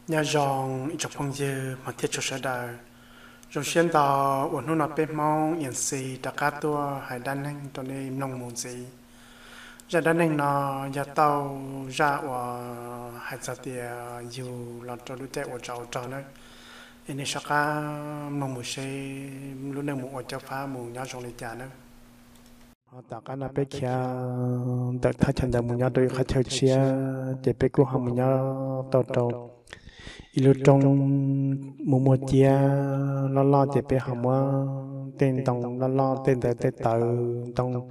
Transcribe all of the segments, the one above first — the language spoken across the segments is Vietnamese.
nhà dòng ít chọc phong dư mà thiết cho sẽ đời rồi xuyên tàu uốn nụ nọ bên mong yên xì đã cá tua hải đan anh cho nên nông môn gì ra đan anh nó ra tàu ra ở hải sa tiề dù là cho đứa trẻ ở trò nữa ini sắc mong một xe lúc này một ở châu phá một nhà dòng lịch trả nữa ta cái nào bé kia đợt thay chân đời một nhà đôi khai theo chia để bé cô hâm một nhà tàu ilu trong mùa chia lo chỉ biết học mà tên tông lo tên tên tông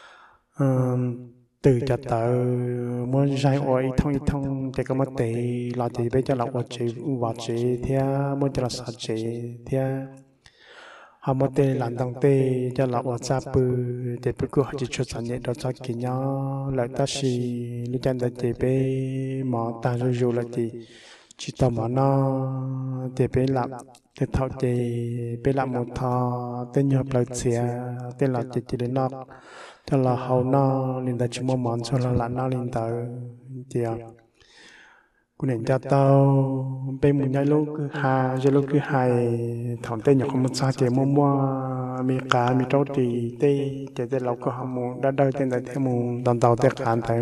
từ cho tới muốn giải ỏi thông chỉ có một tỷ lo chỉ biết cho lọc vào chỉ theo muốn cho là sát chỉ theo họ một tỷ làm đồng tỷ cho lọc vào sa bự để biết cô chỉ cho sản nghiệp đó cho kỹ nhau lại ta xì lúc chân đã chỉ biết mỏ ta rồi là chỉ tao mà nó để bé làm để thao để bé làm một thao tên nhập lại xìa tên là chỉ đến nó cho là hậu nó liên tới chúng món cho là nó liên tới thì cũng nên cho tao bé muốn nhảy lúc cứ hai giờ lúc cứ hai thằng tên nhập không một sao chỉ mua mi cá mi trâu thì tên lâu có ham muốn đã đời tên là theo muốn đòn tàu tên khán thấy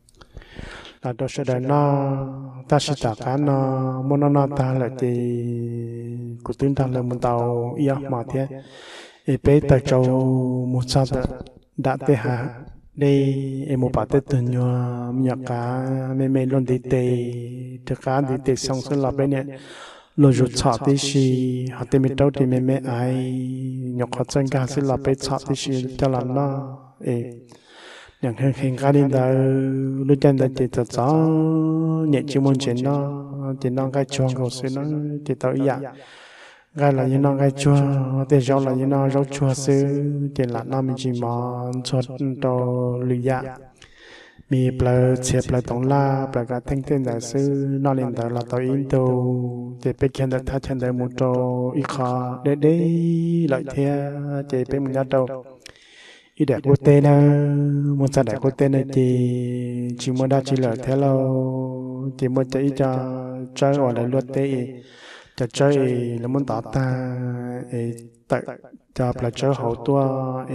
là đó sẽ đến nó ta sẽ trả cái nó muốn nó ta là thì của chúng ta là một tàu yêu mà thế thì bé tại châu một sao đã thế hả đây em một bạn tết tuần nhờ nhà cá mẹ luôn đi tê thực cá đi tê xong xuân là bên này luôn rụt chọn tí xì họ tìm mình đâu thì mẹ ai nhọc họ chân cá sẽ là bé chọn tí xì cho làm nóอย่างเห็นการที่เรารู้จักแต่จิตใจเนี่ยจิมอนเจนเนาะจินน้องก็ชวนเขาซื้อเนาะจิตตัวอย่างก็là nhữngน้องก็ชวนแต่เราlà nhữngน้องเราชวนซื้อจิตละน้องมีจิมอนชวนตัวลุยะมีเปลือกเสียเปลือกตรงล่าเปลือกกระเทงเต้นแต่ซื้อนอนเล่นแต่เราตัวอินโตจะไปเขียนแต่ถ้าเขียนแต่มุดโตอีกข้อเด็ดๆเลยเทียจะเป็นมุดโตý đẹp quốc tế đó muốn sao đẹp quốc tế này chỉ muốn đa chỉ là thế lâu chỉ muốn chạy cho chơi hoặc là luật tế cho chơi là muốn tỏ ta tự cho là chơi hậu tua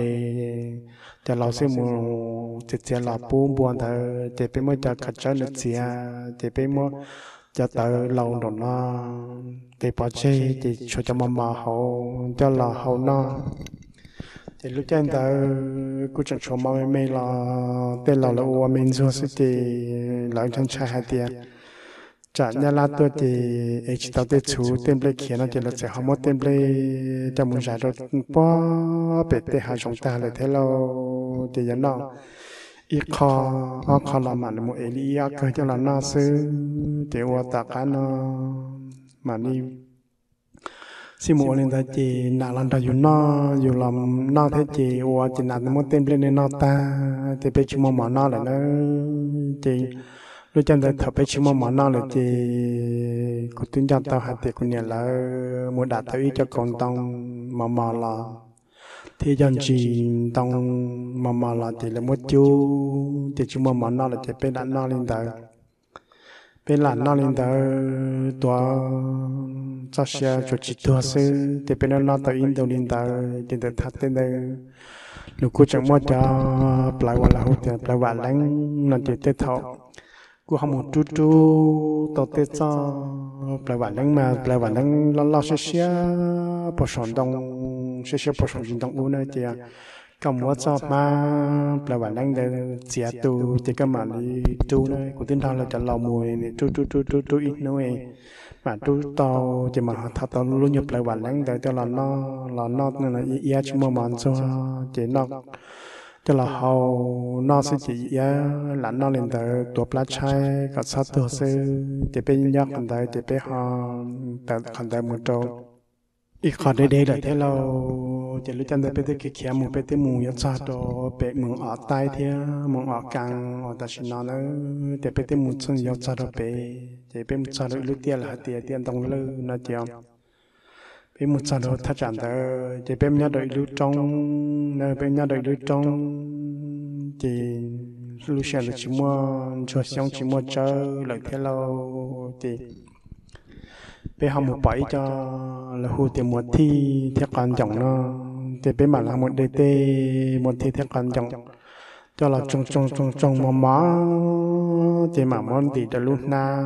cho lão sư muốn chỉ là buồn buồn thôi chỉ biết muốn cho cả chơi được gì chỉ biết muốn cho tự lâu rồi nó thì bỏ chơi thì cho mà hậu cho là hậu nó thì lúc trên ta cũng chẳng cho mọi người là tên là ô mình cho sự thì lại trong trái hạt tiền chả nhà lá tôi thì chỉ tao tên chú tên plei kia nó chỉ là sẽ không có tên plei trong một giải rồi bỏ bể tên hai chúng ta lại thế lâu thì dẫn nó ít khó làm mà một elia cơ cho là nó sư thì ô ta cá nó mà đi si mua lên ta chỉ nãy lần ta dùng làm nó thế chỉ qua chỉ nãy một tên lên nó ta thì bây giờ mà nó lại nó chỉ lúc chân ta thở bây giờ mà nó lại chỉ cũng tính cho tao hạt thì cũng nhận là muốn đạt tới cho con tông mà là thì dân chỉ tông mà là chỉ là một chú thì chúng mà nó là chỉ bên đạn nó lên ta bên là nó lên tới tua cho xe cho chị tua sư thì bên nó tới in đầu lên tới thì tới thắt tên đây lúc cô chẳng mua cho lại qua là hút tiền lại vào lánh là chỉ tết thọ cô không một chú tao tết cho lại vào lánh mà lại vào lánh lo xe bỏ sòn đông xe bỏ sòn gì đông u nữa chị cầm mua cho mà lại vào lánh để chia tu thì cái mà đi tu này của tin thằng là chọn lò mùi này tu ít nữa mà tu tao chỉ mà thằng tao luôn nhập lại vào lánh để cho là nó nên là ý chỉ mà cho chỉ nó cho là hầu nó sẽ chỉ là nó lên tớiตัวปลาชัยกับสัตว์ตัวซื้อจะเป็นยักษ์คนใดจะเป็นหอแต่คนใดมือโตอีกข้อใดๆเลยที่เราจะรู้จักได้เป็นที่เขียนมือเป็นที่มือยศโตเป็นมือออกใต้เทียมือออกกลางออกตะชินอนจะเป็นที่มือซึ่งยศโตเป็นจะเป็นมือโตรู้เตี้ยละเตี้ยตรงเลยนะเจียมเป็นมือโตถ้าจันเตอจะเป็นยอดดอยรู้ตรงเนอเป็นยอดดอยรู้ตรงจะรู้เชื่อรู้ชิมัวชัวช่องชิมัวเจอเลยที่เราจะ bé học một bảy cho là hồ tiền một thi theo quan trọng nó thì bé mà là một đề tê một thi theo quan trọng cho là trong mà thì mà món thì đã luôn na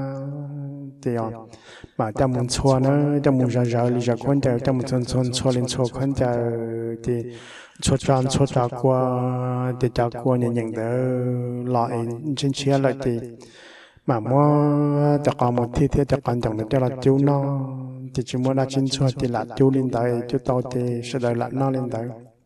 thì mà trong một xua nó trong một giờ thì giờ con chờ trong một xua lên xua con chờ thì xua trà qua thì trà qua nhận đỡ lại trên chia lại thì mà mua chắc còn một thi thế chắc còn chẳng được cho là chú nó thì chú mua ra trên xua thì là chú lên tới chú tao thì sẽ đợi lại nó lên tới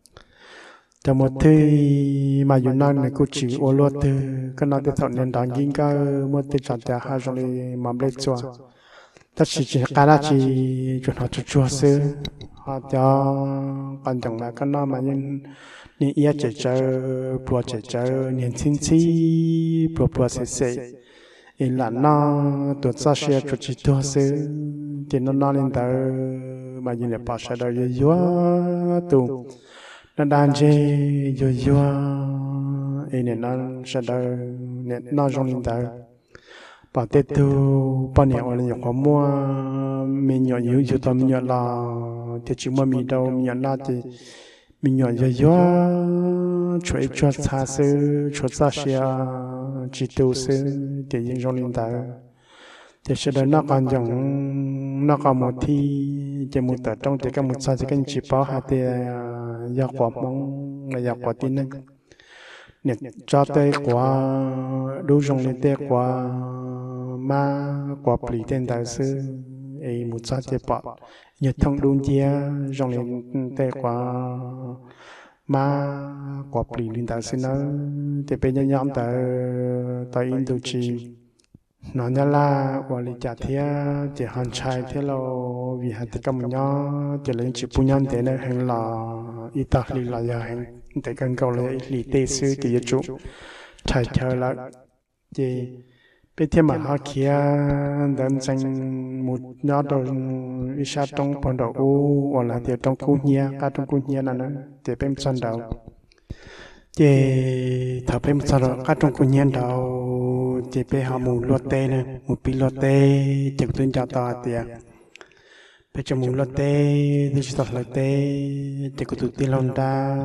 cho một thi mà dùng năng này cũng chỉ ô lúa từ cái nó để thọ nên đáng kinh cả một thi chọn để hai trong này mà lấy chua tất chỉ cái là chỉ chuẩn họ chua sư họ cho quan trọng là cái nó mà những những ý chế chế bùa chế chế những chính trị bùa sẽ là nó tuột ra xe chuột chỉ chua sư thì nó lên tới mà những để bảo sẽ đời yếu tụ nó đang chơi yo yo ấy nên nó sẽ đợi nó trong linh đạo bảo tết tu bao nhiêu ở những khoa mua mình nhỏ yếu yếu tao mình nhỏ là thì chỉ mà mình đâu mình nhỏ là thì mình nhỏ yo yo chuối chuột xa sư chuột xa xia chỉ tu sư thì những trong linh đạo thì sẽ đợi nó còn giống nó còn một thi chỉ một tờ trong thì các một sao thì các chỉ bảo hai thì giờ quả mong là giờ quả tin này nè cho tới quả đủ dùng lên tới quả ma quả bì tên đại sư ấy một sao thì bảo nhật thông đúng chia dùng lên tới quả ma quả bì lên đại sư nó thì bây giờ nhóm tại Indonesia nó nhớ là quản lý trả thia chỉ hoàn trai thế lo vì hạt thì cầm nhau chỉ lấy chỉ bùn nhăn thế này hành là ít ta lì là giờ hành để cần cầu lấy lì tê sư thì chủ trai chơi là chỉ bên thiên mà họ kia đến dành một nhỏ đồ ít sát trong phần đầu u hoặc là thì trong cung nhia cả trong cung nhia là nó thì bên sân đầu chỉ thở bên sân đầu cả trong cung nhia đầu chỉ bé họ mù lót tê nè một pi lót tê chỉ có chào tao tiệt bé cho mù lót tê thì chỉ tao lót tê chỉ có tụi tiên lon ta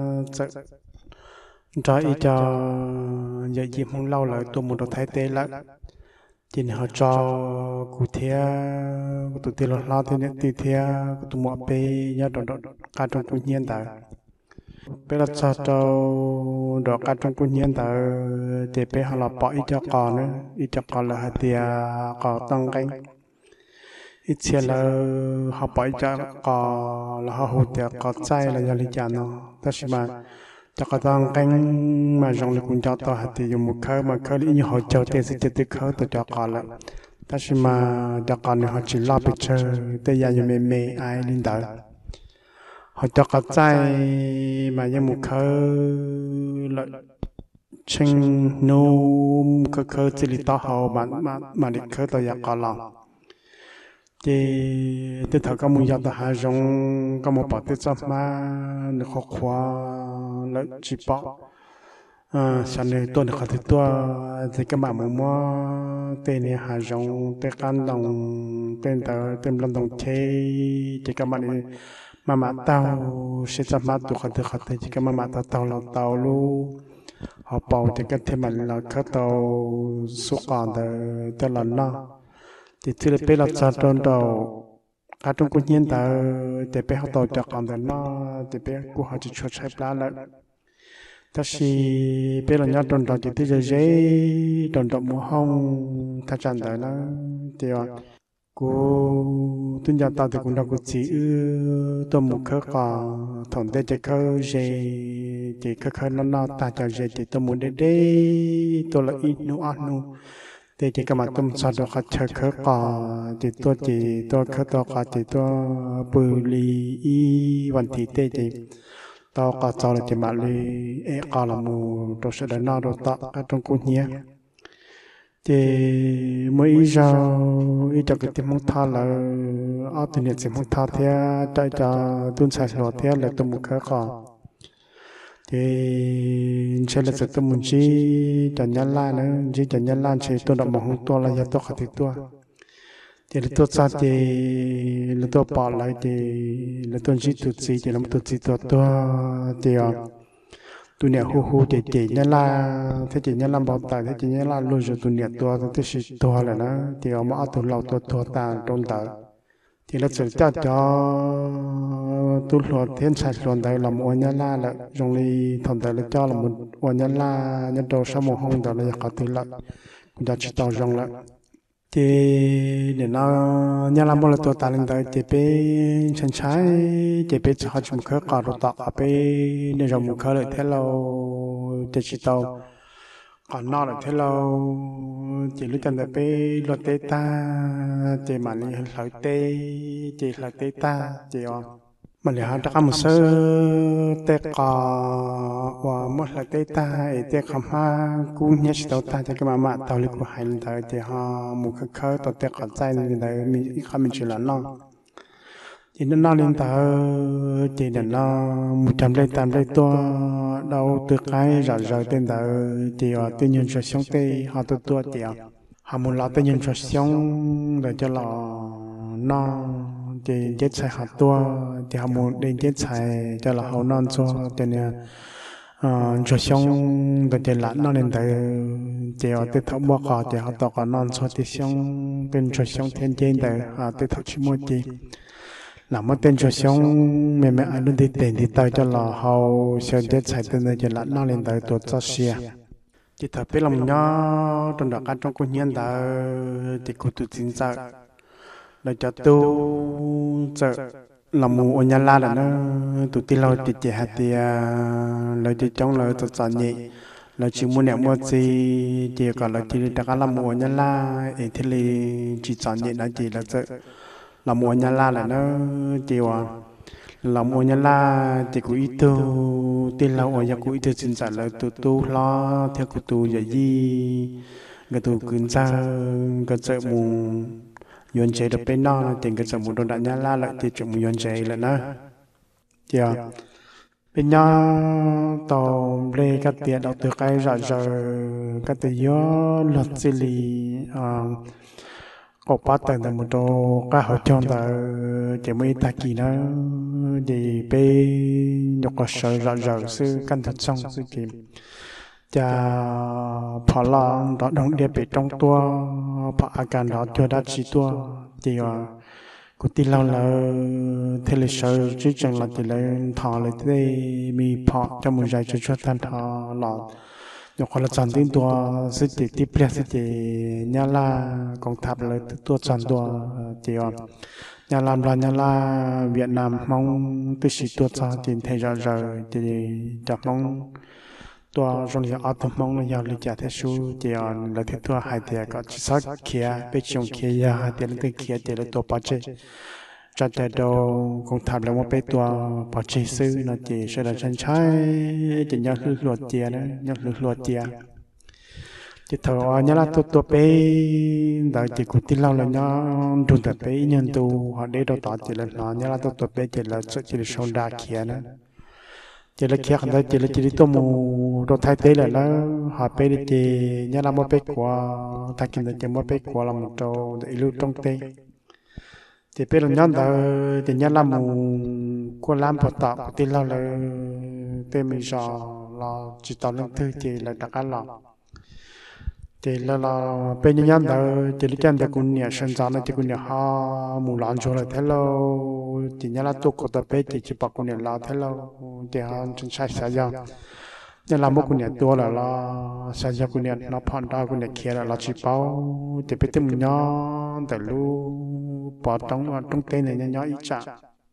cho ít cho giờ dịp không lâu lại tụi một đồ thái tê lại chỉ họ cho cụ thea tụi tiên lon lao thì nên tụi thea tụi một bé nhớ đồ cả trong cung nhiên ta bé là cho đồ cả trong cung nhiên ta thì bé họ là bỏ ít cho con là hạt tiền có tăng canh ít xe là họ bỏ cho có là họ hụt tiền có trái là do lý do nó tất mà cho có tăng canh mà trong lực cũng cho tao hạt tiền dùng một khơi lý như họ cho tiền sẽ tiền khơi tôi cho con là tất mà cho con họ chỉ lo bị chơi tới giờ như mê ai linh đạo họ cho có trái mà như một khơi lợi chinh nôm cơ chỉ lý tao hậu mà đi khơi tao giặc còn lòng thì từ thời có một giờ tao hai giống có một bảo tiết sao mà được học khóa lợi chỉ bảo sau này tôi được học thì tôi thì các bạn muốn mua tên này hai giống tên can đồng tên tờ tên lâm đồng thế thì các bạn mà tao sẽ chăm mắt được học thì các bạn tao là tao luôn họ bảo thì cái thêm là các tàu số còn từ lần nó thì thứ là là sao trong đầu các trong quân nhân ta để bé họ tàuจากcòn từ nó để bé của họ chỉ cho sai plá lại ta chỉ bé là nhát trong đầu thì thứ dễ trong đầu mùa hông ta chẳng tới nó thì cô tuân gia ta thì cũng đâu có chỉ tôi một khởi còn thằng tây chạy khởi gì chỉ khởi nó ta cho gì thì tôi muốn để tôi là ít nụ ăn nụ thì chỉ cái mà tôi sao được khởi khởi còn thì tôi khởi tôi còn thì tôi bự lì yวันที่tây thì tôi có cho là chỉ mà lì e còn là mù tôi sẽ đến nó tôi tạo cái trong cuốn nhé thì mấy giờ ít cho cái tiếng mong tha là ở từ nhiệt mong tha thế tại cho tuân sai lọt thế là tôi một cái còn thì sẽ là sự tôi muốn chi cho nhân lan nữa chỉ cho nhân lan chỉ tôi đã mong tôi là giờ tôi khát tôi thì là tôi sao thì là tôi bỏ lại thì là tôi chỉ tụt gì thì là tôi chỉ tụt tôi thì tụi nè hu hu thì nhớ là thế thì nhớ là bảo tài thế thì nhớ là luôn rồi tụi nè tôi thì chỉ tôi là nó thì ở mà tụi lâu tôi ta trong tờ thì là sự cho tụi luật thiên sai luận đây là một nhớ là trong đi thằng đây là cho là một nhớ là nhớ đồ sao một hôm đó là có tụi là cũng đã chỉ tao trong là thì để nó nhà làm một là tôi ta lên tới thì bé chân trái thì bé chỉ học một khởi cả rồi tạo bé nên rồi một khởi lại thế lâu thì chỉ tao còn nó lại thế lâu chỉ lúc chân bé luật tê ta thì mà lại tê chỉ lại tê ta thì mà lại hắn đã một số tê cò và một là tê ta tê khăm ha cũng nhớ tao ta cho cái mà tao lấy của hai lần tới thì họ một cái khơi tao tê cò tay nên tới mình không mình chỉ là nó chỉ nó lên tới chỉ là nó 108 tua đâu từ cái rồi tên tới thì tự nhiên cho sống tê họ tua thì họ muốn lo tự nhiên cho sống để cho nó thì chết sai hạt tua thì họ muốn đến chết sai cho là họ non cho nên cho xong để cho là nó lên tới thì họ tự thấu bỏ cỏ thì họ tao còn non cho thì xong bên cho xong thiên trên tới họ tự thấu chỉ một gì làm một tên cho xong mẹ anh luôn đi tiền thì tới cho là họ sẽ chết sai tên này cho là nó lên tới tuột cho xe chỉ thật biết lòng nhỏ trong đó các trong quân nhân đã thì cụ tự tin sợ để cho tôi sợ lòng mù nhà la là nó tụi tin lâu thì chỉ hạt thì lời thì trong lời tôi sợ nhẹ lời chỉ muốn nẹo mua gì chỉ còn lời chỉ đặt cái lòng mù nhà la thì thì chỉ sợ nhẹ là chỉ là sợ lòng mù nhà la là nó chỉ lòng mù nhà la chỉ có ý tư tin lâu ở nhà có ý tư xin trả lời tụi tu lo theo của tu vậy gì cái tu cứng ra cái sợ mù yuan chế được bên nó tiền cái sản phẩm đồ nhà la lại thì chúng yuan chế lại nữa thì bên nhau tàu lê các tiền đầu tư cái rồi các tiền gió luật xử lý có bắt tận từ một đồ các hội trong tờ chỉ mới ta kỳ nó thì bên nhục có sợ rồi sư căn thật xong sư kiếm cha phá la đó đông địa bị trong tua phá agan đó cho đã chỉ tua thì cụ tin lâu là thế là sợ chứ chẳng là thì lại thọ lại thế mi phá cho một giải cho thanh thọ là nhục là chọn tin tua sự tiếp tiếp liên sự thì nhà la công tháp là tua chọn tua thì nhà làm là nhà la Việt Nam mong tôi chỉ tua cho thì thấy rồi thì chắc mongตัวรองยาอัตมองเลยยาลิจาเทสูเดียนเลยที่ตัวหายเดียก็จะสักเขียไปชงเขียเดียนตัวเขียเดียนตัวปัจเจจัดแต่ดูคงทำแล้วว่าไปตัวปัจเจซื้อนะจีเสด็จฉันใช้จะยักษ์หลวดเดียนะยักษ์หลวดเดียจะเถอะเนี่ยละตัวไปแต่จีกุฏิเราเลยเนี่ยดูแต่ไปยันตัวเขาได้เราต่อจีเลยเนาะเนี่ยละตัวไปจีเลยจีเลยชงดาเขียนะchỉ là kia khăn chỉ là chỉ đi tô mù đồ thay thế là họ bé đi chỉ nhà làm một bé qua thay kinh chỉ một bé qua làm một trâu để lưu trong tê chỉ bé là nhon đó chỉ nhà làm mù qua làm bột tạo thì là tê mình sợ là chỉ tạo lên thứ chỉ là đặc ăn lọ thì là bên nhân đó chỉ là chân đó cũng nhẹ sinh ra nó chỉ cũng nhẹ ha mù lăn cho là thế lâu chỉ nhớ là tôi có tập bé chỉ bảo cũng nhẹ là thế lâu thì ha chân sai sai ra nhưng là một cũng nhẹ tua là sai ra cũng nhẹ nó phản đa cũng nhẹ kia là chỉ bảo thì bé tìm nhỏ từ lu bỏ trong tên này nhỏ ít chả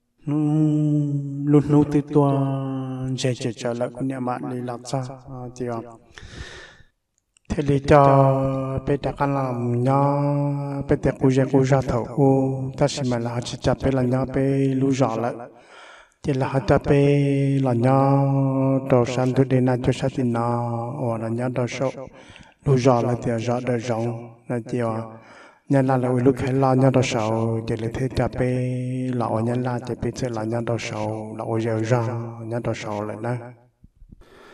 luôn nô từ tua chạy trở lại cũng nhẹ mạn đi làm sao thì thế thì cho bây giờ cái làm nhau bây giờ cô ra thầu ta chỉ mà là chỉ chặt bây là nhau bây lú rõ lại chỉ là họ bây là nhau đồ sản xuất đến nay cho sát thì nào hoặc là nhau đồ số lú rõ lại thì rõ đời rộng là chiều nhân là lúc hay lo nhau đồ số chỉ là thế chặt bây là ở nhân là chỉ bây giờ là nhau đồ số là ở giờ ra nhau đồ số lại đó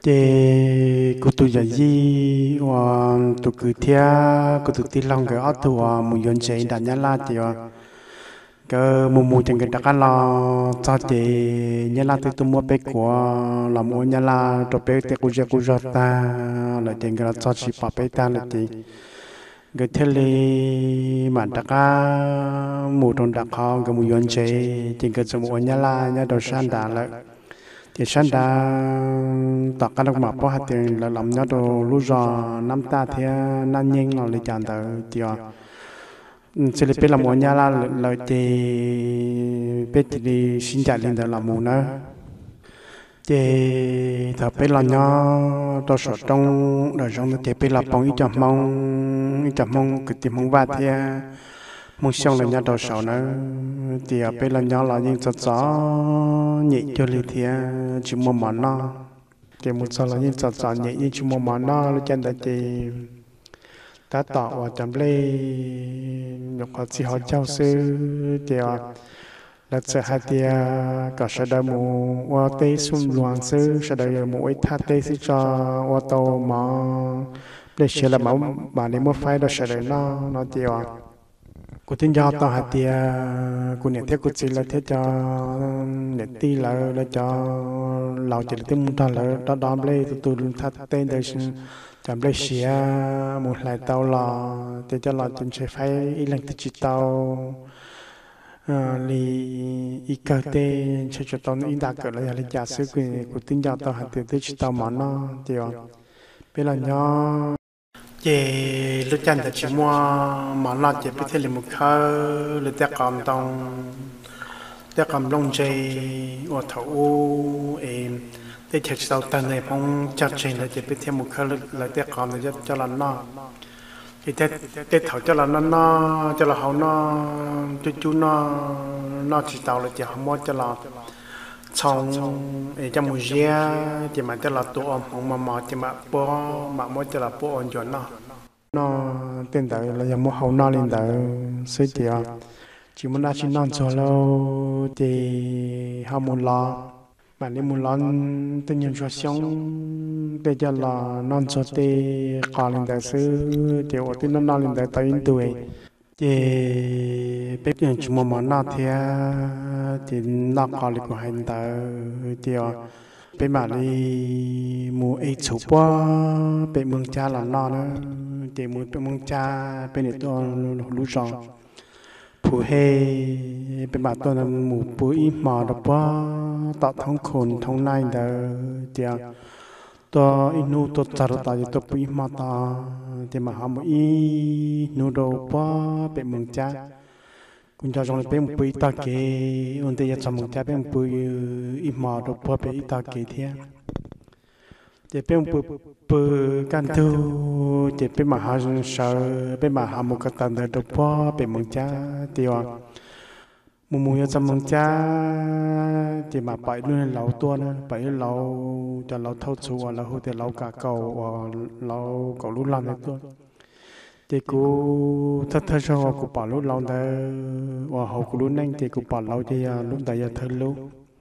chế cụ tụ giờ gì và tụ cứ thia cụ tụ ti lòng cái ớt tụ mùi yon chế đã nhá la thì cái mù chẳng cái đặc là cho chế nhá la tụ mua bé của làm mua nhá la cho bé tụ cụ giật ta là chẳng cái cho chị bảo bé ta là thì cái thế li mà đặc mù trong đặc họ cái mùi yon chế chẳng cái cho mua nhá la nhá đồ san đã lại thì sáng đã tọt cái đồng mập hạt tiền là làm nhớ đồ lúa giò năm ta thì năm nhanh là lấy chọn tới thì sẽ lấy làm món nhà là thì biết thì xin trả lên để làm món nữa thì thợ biết là nhớ đồ sọt trong đời trong thì biết là bằng ít chậm mong cái tìm mong vặt thì mong xong là nhớ đồ sọt nữa thì biết là nhớ là những gió nhẹ cho lý thì chỉ một món nó thì một số là những gió nhẹ như chỉ một món nó là chân đấy thì ta tạo và chấm lấy nhục họ chỉ họ trao sư thì là sẽ hai tia cả sẽ đợi một qua tây xuân loạn sư sẽ đợi một ít thắt tây sư cho qua tàu mà để sẽ là máu mà nếu một phái đó sẽ đợi nó thì cô tin cho tao hạt tia cô nhận theo cô chỉ là theo cho nhận ti là cho lão chỉ là tiếng ta là đó đó lấy từ thắt tên đời chạm lấy xía một lại tàu là để cho lão chính sẽ phải ý lần tự chỉ tàu li ý cơ tê cho tao ý đã cỡ là lấy giả sử cô tin cho tao hạt tia tự chỉ tàu mà nó thì bây giờ nhớ chị lúc chân thì chỉ mua món lót chị biết thêm một khâu lúc ta cầm lông dây ở thấu em để chạy sau tận này phong chặt trên là chị biết thêm một khâu là ta cầm để cho là nó thì ta thấu cho là nó cho là hậu nó chú nó chỉ tàu là chị không mua cho là trong trong một gia thì mà cho là tụ ông mà thì mà mua cho là bố ông chuẩn nó tên tới là giờ mua hậu nó lên tới suy thì chỉ muốn chỉ non cho lâu thì họ muốn lo mà nếu muốn lo tự nhiên cho sống để cho là non cho thì còn lên tới xứ thì ở thì nó non lên tới tới tuổi thì biết rằng chúng mà nó thì nó còn được hành tới thì bên mà đi mua ít số quá bên mương cha là nó nữa thì mua bên mương cha bên này tôi lú rong phù hệ bên mà tôi là mua bưởi mà đó quá tạo thông khôn thông này đó thì tôi inu tôi trả ra tại tôi bưởi mà ta thì mà ham ý nu đồ quá bên mương cha cũng cho trong bên bưởi ta kê ổn định cho mương cha bên bưởi ít mà đồ quá bên ta kê thế thì bên bưởi can thu thì bên mà hàng sợ bên mà hàng một cái tầng đồ quá bên mương cha thì mùa cho mương cha thì mà bảy nuôi lẩu tua nữa bảy lẩu cho lẩu thâu chua lẩu hủ thì lẩu cả cầu lẩu cầu lúa lan nữa thì cô thật cho cô bảo lúa lan đấy và hậu cô lúa nhanh thì cô bảo lẩu thì lúc đấy giờ thơ lúa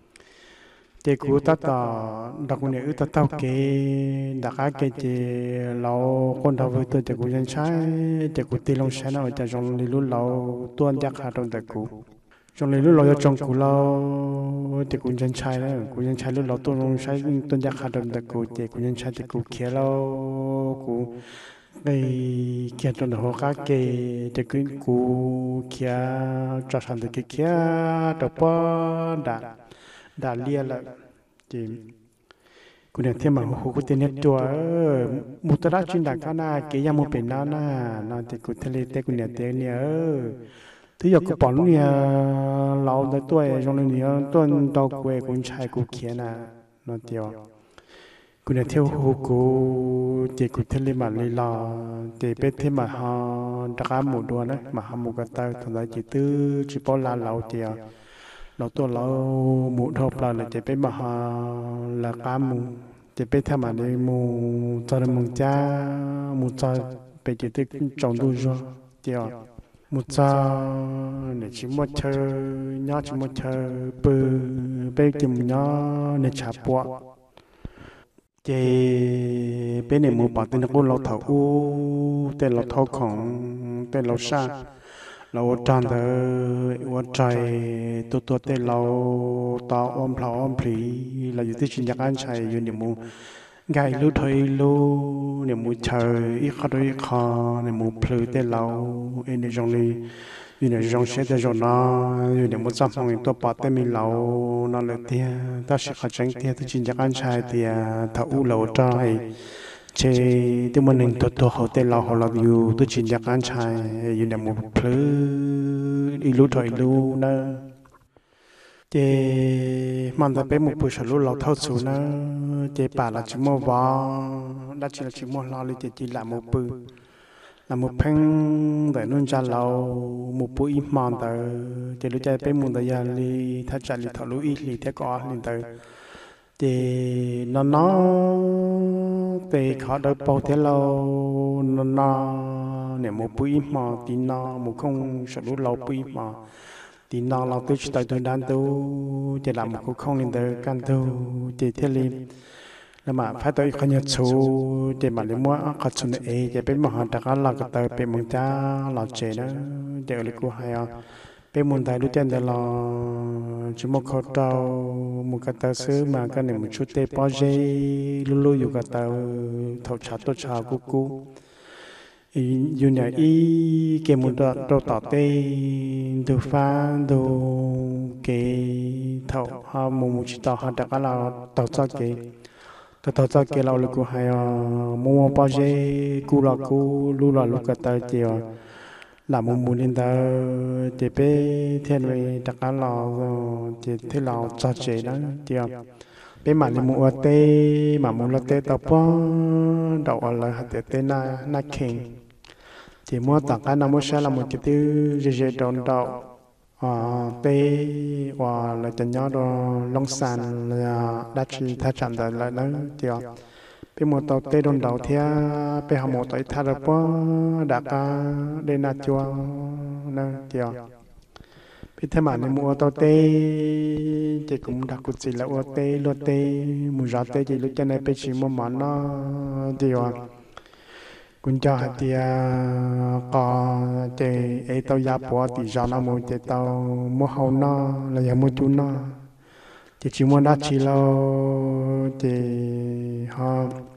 thì cô ta đặc biệt là ta tao cái đặc cái thì lẩu con thầu với tôi thì cô dân trái thì côตีลงใช้nào cho trong lúa lẩu tuôn chắc hạt trong tại cô trong này lúcเราtrong cụเราแต่คุณยันชัยแล้วคุณยันชัยlúcเราต้นใช้ต้นยาคาดมแต่กูแต่คุณยันชัยแต่กูเขียเรากูไอ้เขียต้นหัวกาเกแต่กูเขียจัดสรรแต่เขียตัวป้อด่าเลี้ยละจริงกูเนี่ยเที่ยมาหูกูเต็นเนี่ยตัวมุตระจินดาก้านาเกยังมุเป็นน้าแต่กูทะเลแต่กูเนี่ยเต็นเนี่ยthứ giờ có bọn này lâu tới tuổi trong này tuần đầu quê cũng chạy cũng kia nó tiêu cũng là theo hồ cô chỉ cũng theo lên mà lên lò để biết thêm mà họ đã một đua đấy mà họ một cái tay thằng đấy chỉ bao la lâu tiêu lâu tuổi lâu một hộp là để biết mà họ là cá mù để biết thêm mà để mù cho được mùng cha mù cho bị chỉ tư trồng đu rồi tiêu một giờ để chỉ một chờ nhớ chỉ một chờ bự bê tìm nhớ để chạp bộ chế bên này mua bảo tên nó cũng lâu thầu u tên lâu thầuของtên lâu xa lâu tràn tới quá trời tôi tên lâu tao ôm phì làอยู่ที่ชินยักษ์อันชัยอยู่เนี่ยมูไก่รู้ถอยรู้เนี่ยมูเชยอีกข้าด้วยคอเนี่ยมูพลือแต่เราเอ็นในจงนี้อยู่ในจงเช็ดแต่จงน้าอยู่ในมูจับมองตัวปอดแต่มีเรานั่นเลยเตี้ยถ้าสิขาจังเตี้ยที่ชินยักษ์อันชัยเตี้ยถ้าอู้เราใจเชที่มันหนึ่งตัวเขาแต่เราอยู่ที่ชินยักษ์อันชัยอยู่ในมูพลืออีรู้ถอยรู้นะเจมันจะเป็นมุกผู้ชลุเราเท่าสูนะเจป่าละชิโมวาดัชละชิโมลาลิเจจีละมุปืละมุเพ่งแต่นุ่นจันเรามุปุยมันแต่เจรู้ใจเป็นมุนตยาลีถ้าจันลิทะลุอีลีเทก่อลิแต่เจนอนเตะขาเดินเป่าเทเรานอนเนี่ยมุปุยมาตีนามุคงชลุเราปุยมาทีน้องเราตัวชิดตัวด้านตัวจะlàm một cuộc không lên tới can tu chỉ thiết lý là mà phải tớiคนnhật số để mà lấy mua các số này để bên mà họ đặt là cái tờ bên mông cha là chế đó để lấy của hai bên mông tài lúc trên đó là chỉ một khẩu trâu một cái tờ sứ mà cái này một chút tê bao dây lu luอยู่กับtờ thầu chả tôi chả cuอยู่เนี่ยอีเกมุดเราต่อเต้ดูฟ้าดูเกเท่าฮามุมุชิตาฮัดก็เราต่อจากเกต่อจากเกเราเลยกูให้มัวปาเจกูละกูลูละลูกตาเจียวละมุมุนินตาเจเป้เทียนไว้ตะกันเราเจที่เราจัดเจนะเจียวเป็นหมาในมัวเต้หมามุละเต้ต่อป้อดอกอะไรหัดเต้น่าเข่งchỉ mua tặng cái nào mua xe là một cái thứ dễ đón đậu tê và là chân nhau đó long sàn là đắt chi thay chạm đời lại đó thì bên một tàu tê đón đậu thì bên họ một tàu thay được bao đã cả đây là chua nè thì bên thêm mà nên mua tàu tê chỉ cũng đặc biệt gì là mua tê lúa tê mua rau tê chỉ lúc cho nên bên chỉ mua món nó thìคุณเจ้าหัดเดียก็เจไอเต้ายาปัวติจานามูเจเต้ามัวเฮานาแล้วยังมัวจุนาเจชิมัวดัชิโลเจฮะ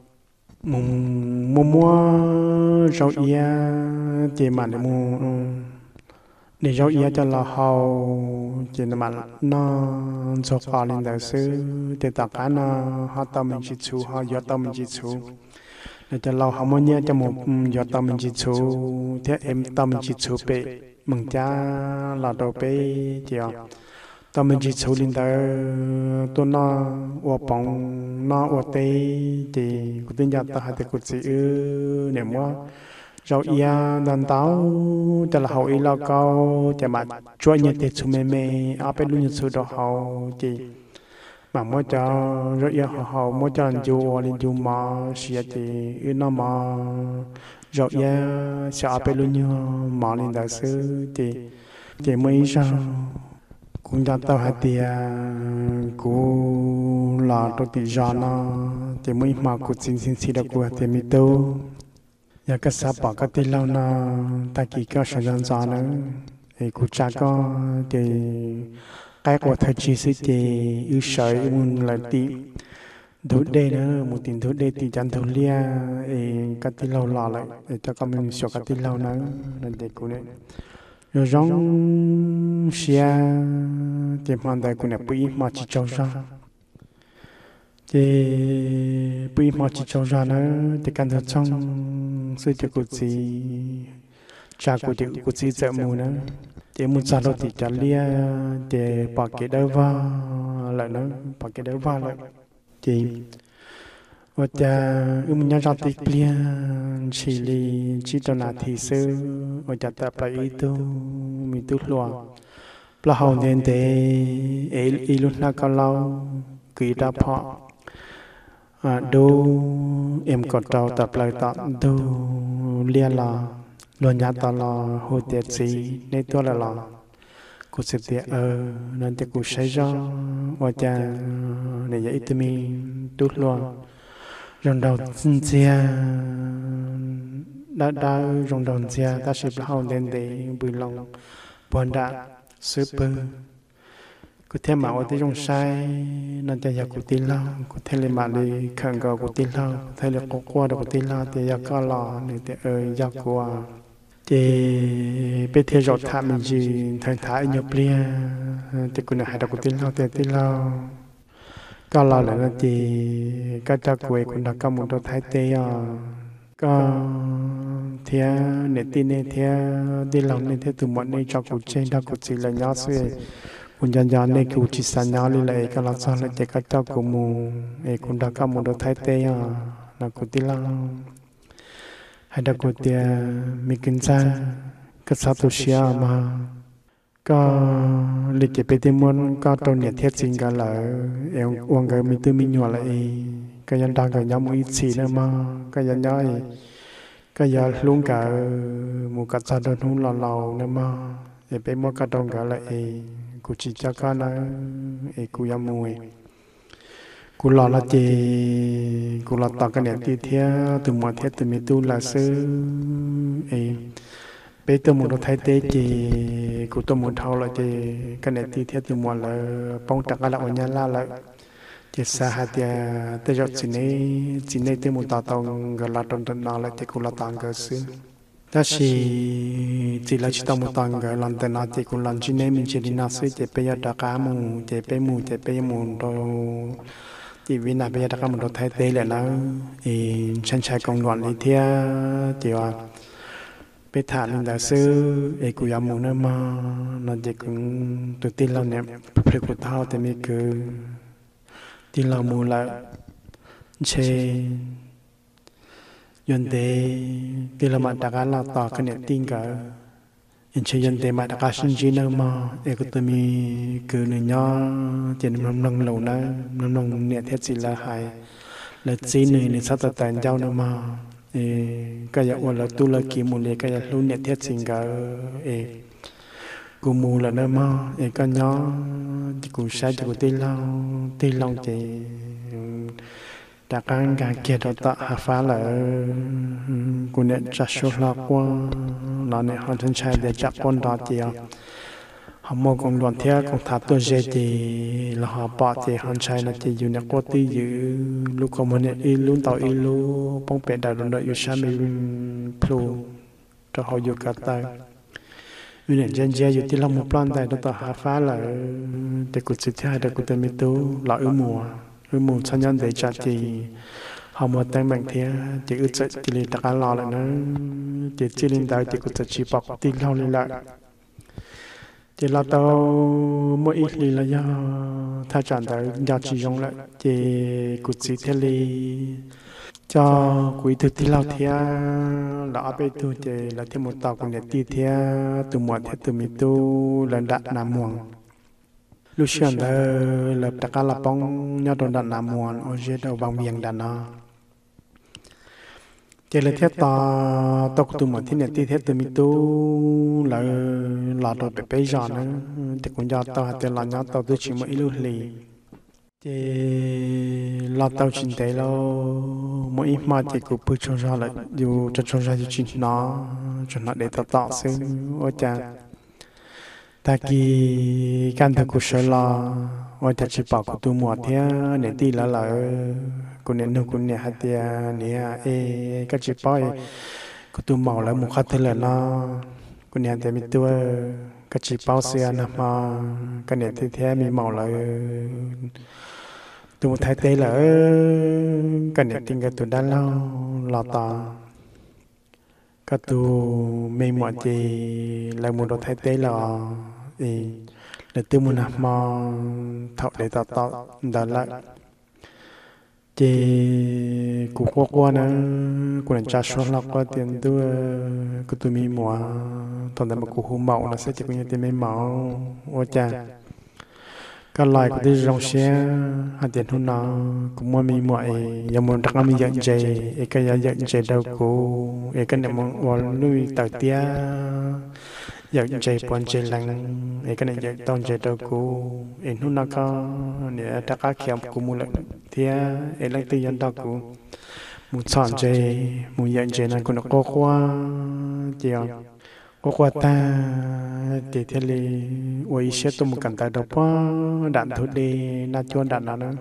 มัวเจ้าเอียเจมันมัวเนี่ยเจ้าเอียจะละเฮาเจนมันนาจอกาลินเดซื้อเจตากานาฮะตามิจิชูฮะยอตามิจิชูจะเราหามันเนี่ยจะหมดยอดตามันจิตชูเทียเอ็มตามันจิตชูเปมึงจ้าลาโดเปเจียวตามันจิตชูลินเดอตัวน้าวัวปองน้าวัวเตจีกุติญญาตาหัดกุศิเนี่ยว่าเราเอียดันเต้าจะเราอีเราเก้าจะมาช่วยเนี่ยเตชูเมเอาไปลุยชูดอกเขาจีmà mỗi cho rất nhiều họ mỗi cho anh chú anh chú mà xia thì nó mà rất nhiều sợ phải luôn như mà lên đại sư thì mấy sao cũng đã tao hạt tiền cũng là tôi tự do nó thì mấy mà cũng xin được của thì mình đâu giờ cái sao bỏ cái tiền lâu nó ta chỉ có sử dụng cho nó thì cũng chả có thì cái của thầy chỉ sẽ chỉ ưu sợi muốn là tí thú đây nữa một tiền thú đây thì chẳng thú lia cái tí lâu lò lại để cho con mình sửa cái tí lâu nữa là để cô này rồi giống xia thì hoàn đại cô này bùi mà chỉ cho ra thì bùi mà chỉ cho ra nữa thì cần thật trong sự cho cô gì cha cô thì cô gì sợ mù nữa chỉ muốn sao thì chả lia để bỏ cái đầu vào lại nó bỏ cái đầu vào lại chỉ và cha mình nhớ ra tích lia chỉ li chỉ cho là thì sư và cha tập lại ý tu mình tu lùa là hậu nên thế ý luôn là cao lâu kỳ đa phọ đô em còn trâu tập lại tận đô lia là luôn nhát tao là hồi tiệt gì nên tôi là cô sẽ tiệt nên tôi cũng sẽ cho và cha này dạy tôi mình tốt luôn rong đầu chia đã rong đầu chia ta sẽ bao đến để bùi lòng buồn đã super cụ thể mà ở đây trong sai nênจะอยากกูตีเล่ากูเทเลมาเลยขังกับกูตีเล่าเทเลก็กลัวดกูตีเล่าแต่อยากก็รอเนี่ยแต่อยากกลัวแต่ไปเที่ยวทำมันจีทางท้ายยบเลี้ยแต่กูเนี่ยหายดกูตีเล่าแต่ตีเล่าก็รอแล้วนะจีก็จะกลัวคุณดักกำมุดท้ายเตียก็เที่ยเนี่ยตีเนี่ยเที่ยตีเราเนี่ยเที่ยตัวมันเนี่ยจะกูเจนดักกูจีเลยย้อนสิคุณยันยันในกูจิสัญญาลิเลยก็รักษาเลยเด็กก็เจ้ากูมูคุณดักกำมุดท้ายเตียนักกูตีเล่าให้ดักกูเตียมีกินใจก็สาธุเชียมาก็ลิจิไปที่มันก็ตัวเนี่ยเทียจริงกันเลยวังก็มีตัวมีหน่วยเลยก็ยันดังก็ย้ำอีสีนะมาก็ยันย้อยก็ยันลุงก็หมู่กัดซาโดนหุ่นเรานะมาไปมั่วกระดองกันเลยกูจิจักกันนะกูยำมวยกูรอละเจกูรอต่อกันเนี่ยตีเทียตัวหมดเทียตัวมีตู้ละซื้อไปตัวหมดเราไทยเตจีกูตัวหมดเท่าละเจกันเนี่ยตีเทียตัวหมดเลยป้องจักรละวันยันละเลยเจสาหัสเดียเตจอดสิเนตัวหมดต่อตองกันละตอนนั้นละเจกูละตังกันซื้อแต่สิจีละชิตามุตังกันลันเตนาเจกูลันจิเนมินเจดินาซื้อเจไปยาดากามูเจไปมูเจไปยมูโตจีวินาไปยาดากามูโตไทยเตเลยนะฉันใช้กองหลวนลิเทียเจีว่าไปถามลินดาซื้อกูยามูเนมานั่นเจกุงตัวตีเราเนี่ยเพลกุเท่าแต่ไม่คือตีเรามูละเชยันเดตีละมาตะการละต่อกันเนี่ยติ้งกันยันเชยันเดมาตะการชินจีนมาก็ตัวมีคือหนึ่งย่อเจนน้ำนองเหล่านั้นน้ำนองเนี่ยเทศละหายและจีนในสัตว์แต่เจ้านะมาก็อยากว่าเราตุลกีมูลก็อยากรู้เนี่ยเทศสิงกันกูมูละนะมาก็ย่อกูใช้กูตีลองเจแต่การเกียรติต่อหาฟ้าเลยกูเนี่ยจะชุดละกว่าเราเนี่ยเขาถึงใช้เดี๋ยวจับคนต่อเดียวเขาโมกงหลวนเทียกงทับตัวเจดีแล้วเขาปอเจเขาใช้นะเจอยู่ในกวดตีอยู่ลูกของมันเนี่ยลุ้นต่อลุ้ป้องเป็นดาวดวงดาวอยู่ใช้ไม่พลูจะเขาอยู่กับตาอยู่เนี่ยเจนเจอยู่ที่เราหมู่ปล้อนแต่ต่อหาฟ้าเลยแต่กูสุดท้ายแต่กูจะไม่ตู้หล่อมัวมูชันยันเดจัดจีหอมแต่งแบ่งเทียจีอึดจะจีลินตะการรอเลยนะจีลินได้จีกุจะจีปอกตีเราเลยละจีเราโตมั่วอีกลีละยาถ้าจันได้ยาจียงละจีกุจีเทลีจอกุยตุที่เราเทียเราเอาไปตัวจีเราที่หมดต่อกันเนี่ยตีเทียตัวหมดเทียตัวมีตัวระดับน้ำม่วงลูกเชื่อได้เล็บตะการละป้องยอดดันน้ำมวนโอเจดเอาบางเบียงดันนะเจริญเทตาตกตัวหมดที่เนี่ยที่เทตัวมีตู้แล้วหลอดไปไปจอนนะแต่คนยอดต่อแต่หลอดยอดต่อตัวชิมอิลุลีเจหลอดต่อชินเตลมวยมาเจกูพูดชงชาเลยอยู่จะชงชาอยู่ชินน้อจนนัดเดตต่อซึ่งว่าจะตะกี้การทำกุศลว่าจะชิบปากตัวหมวดเทียเนี่ยตีละเลยกูเนี่ยนึกกูเนี่ยฮัตเตียเนี่ยก็ชิบปอยกูตัวเมาแล้วมุขเทเลนะกูเนี่ยแต่มีตัวก็ชิบเป้าเสียนะมาก็เนี่ยที่แท้มีเมาเลยตัวไทยเตเลยก็เนี่ยติงกับตัวด้านเล่าหล่อตาก็ตัวไม่หมดจีเลยมุดไทยเตลเลยตัวมุนมาเท่าเลยต่อดันละจีกูกลัวนะกูนั่งจัดช่วงลักว่าเตียนตัวกูตัวมีหมัวตอนนั้นกูหูเมานะเสียจีกูยังเตียไม่เมาว่าจ้าก็ลอยกูได้ร้องเสียหาเตียนหุ่นนากูมัวมีหมัวยังมันรักมียันใจก็ยันใจดาวกูก็เนี่ยมันวันลุยตัดเตี้ยอยากใจปนใจหลังก็เนี่ยอยากต้องใจดาวกูหุ่นนาก็เนี่ยตะก้าเขียมกูมูลเทียลังตียันดาวกู muốn chọn chơi muốn nhận chơi là cũng có qua chiều có qua ta thì thế là ôi sẽ tôi một cảnh tại đó quá đạn thôi đi na cho đạn nào nữa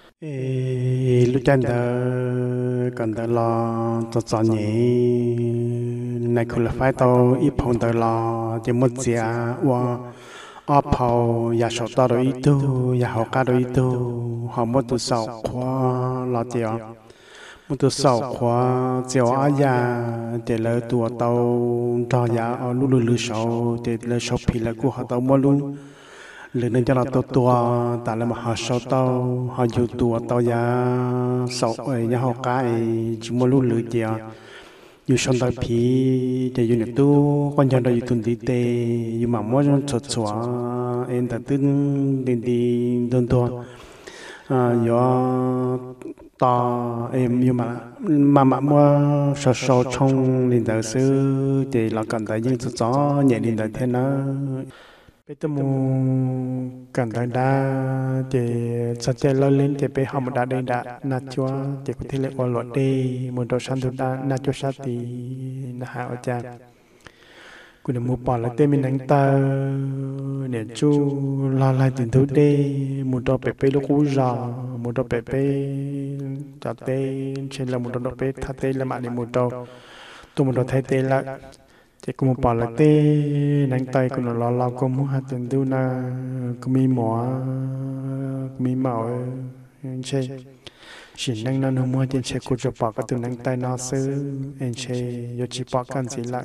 lúc chân ta cần ta lo cho chọn nhỉ này cũng là phải tao ít phong ta lo chỉ một giờ và áp hậu nhà sổ tao rồi ít tu nhà học cả rồi ít tu họ mất tu sầu quá lo chiều một tu sầu quá chiều á ya để lỡ tua tàu cho ya ở lú lú lú sầu để lỡ sầu phi là của họ tàu mua luôn lỡ nên cho là tua tại là mà họ sầu tàu họ dùng tua tàu ya sầu ấy nhà họ cái chỉ mua lú lú chiềuอยู่ชนตาพีจะอยู่ในตู้ก่อนจะได้อยู่ตุนดีเตอยู่หมาม้วนสดสวเอ็นแต่ตึ้งดีดีโดนตัวอยู่ต่อเอ็มอยู่มามัวสดสดชงลินเดอร์ซื้อจะเรากันแต่ยิ่งสดสดเนี่ยลินเดอร์เท่านั้นไปตมูกันได้ได้จะสัจจะเราเล่นจะไปหามุดได้ได้นัดชัวจะคุยที่เล็กอลอดได้มุดเราชันทุดได้นัดชัวชาตินะฮะอาจารย์กูเดมูปอลเต้มีนังตาเนี่ยจูลาลายติดทุดได้มุดเราไปลูกกูรอมุดเราไปจัดเต้เช่นเรามุดเราไปทัดเต้ละมาในมุดเราตัวมุดเราไทยเต้ละchỉ có một bảo là tê đánh tay của nó lo có muốn hạt tiền tiêu na có mi mỏ mi màu chơi chỉ năng năng không mua tiền chơi của chụp bảo cái từ đánh tay nó xứ anh chơi giờ chỉ bảo can gì lại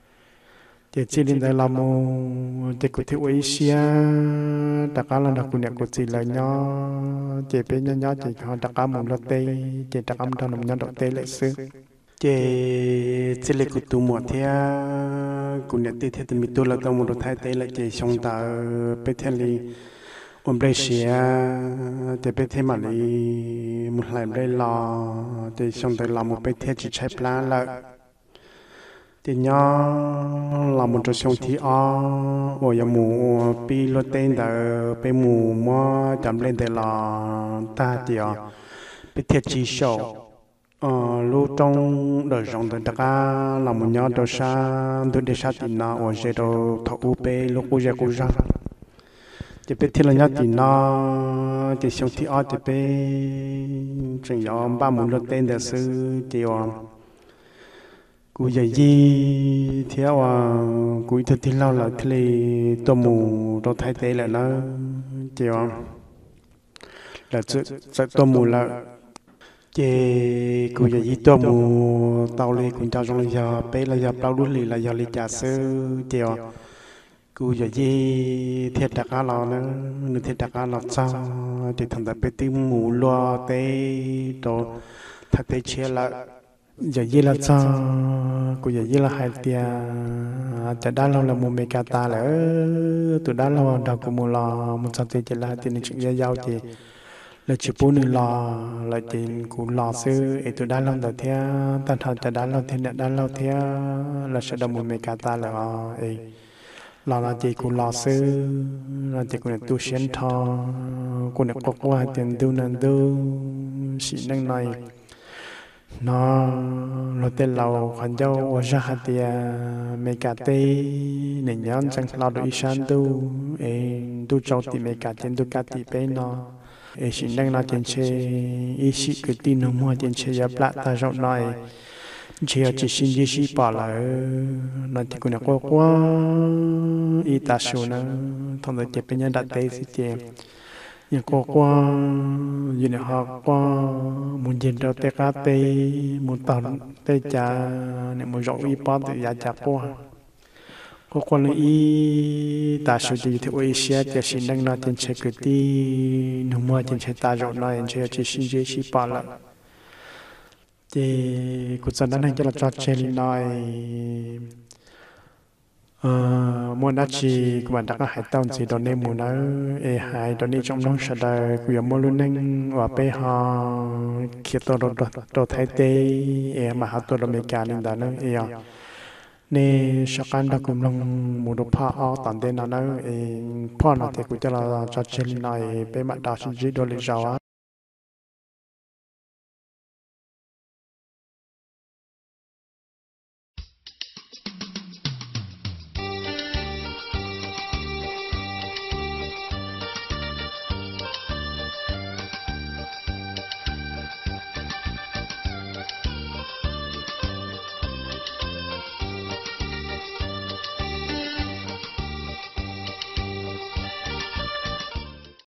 chỉ đến đây làm một chỉ có thiếu ấy xia đặc cả là đặc của nhà của chị là nhỏ chỉ bên nhỏ chỉ họ đặc cả một lọ tê chỉ đặc âm thằng nó nhỏ tê lại xứ chỉ lấy cụ tụ mùa thế cụ nhận tiền thì mình tu là tao muốn thay thế lại chỉ xong ta bé thế li ôm bê xía để bé thế mà li một lại bê lò để xong ta làm một bé thế chỉ chạy plan lại thì nhỏ làm một trò xong thì ôi giờ mù pi lót tên ta bé mù mua chậm lên để lò ta thì bé thế chỉ sầu lúc trong đời sống thì tất cả là một nhóm đồ sa đồ để sa thì nó ở chế độ thọ u bê lúc u ra chỉ biết thì là nhóm thì nó thì sống thì ở thì bê chẳng có ba môn được tên để sư thì cú dạy gì theo cú thực thi lâu là thì tôi mù tôi thay thế lại nó thì là tôi mù là chế cụ giờ ít tôi mua tàu lên cũng cho trong giờ bé là giờ bao đuôi là giờ lấy trà sữa chiều cụ giờ gì thiệt đặc á lò nữa thiệt đặc á lò sao thì thằng ta bé tim mù loa té đồ thật té chia là giờ gì là sao cụ giờ gì là hai tia chả đa lâu là mua mê cà ta là từ đa lâu đầu của mua lò một sao thì chỉ là tiền chuyện giao thì là chỉ bốn người lò là chỉ cũng lò sư ấy tôi đã làm đầu thế ta thằng ta đã làm thế đã làm thế là sẽ đồng một mấy cả ta là ấy lò là chỉ cũng lò sư là chỉ cũng là tu sửa thọ cũng là có qua tiền tu nên tu sĩ năng này nó tên lầu khoản châu ở ra hạt tiền mấy cả tê nên nhớ chẳng lò được isan tu ấy tu châu thì mấy cả trên tu cả thì bé nó ấy xin đang nói trên xe ý sĩ cái tin nó mua trên xe giáp lại ta rộng nói chỉ xin đi sĩ bỏ lại nói thì cũng là quá ý ta số nó thông thường chỉ bên nhà đặt tay sĩ tiền nhưng quá như này họ quá muốn nhìn đâu tay cá tay muốn tận tay trà này muốn rộng ý bỏ thì giá chặt quá có quan lý ta sử dụng theo Asia chỉ xin đang nói trên xe cái tí nông mua trên xe ta rộng nói trên chỉ xin dễ chỉ bỏ lại thì cuộc sống đang cho là cho trên nói muốn nói chỉ của bạn đã có hai tàu gì đó nên muốn nói hai đó nên trong nông sản đời của mua luôn nên và bây họ khi tôi đồ thay tê mà họ tôi đồ mấy cái nên đó nữa nên sau khi đã cùng lòng một đôi phá ở tận đây nó nói phá nó thì cũng cho là cho trên này bên mặt đào sinh chỉ đồ lịch sử